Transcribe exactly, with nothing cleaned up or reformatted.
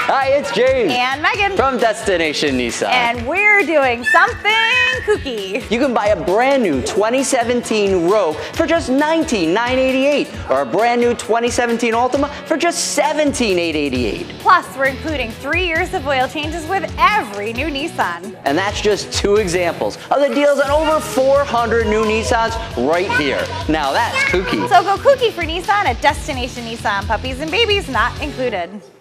Hi, it's James. And Megan. From Destination Nissan. And we're doing something kooky. You can buy a brand new twenty seventeen Rogue for just nineteen thousand nine hundred eighty-eight dollars or a brand new twenty seventeen Altima for just seventeen thousand eight hundred eighty-eight dollars. Plus, we're including three years of oil changes with every new Nissan. And that's just two examples of the deals on over four hundred new Nissans right here. Now that's kooky. So go kooky for Nissan at Destination Nissan. Puppies and babies not included.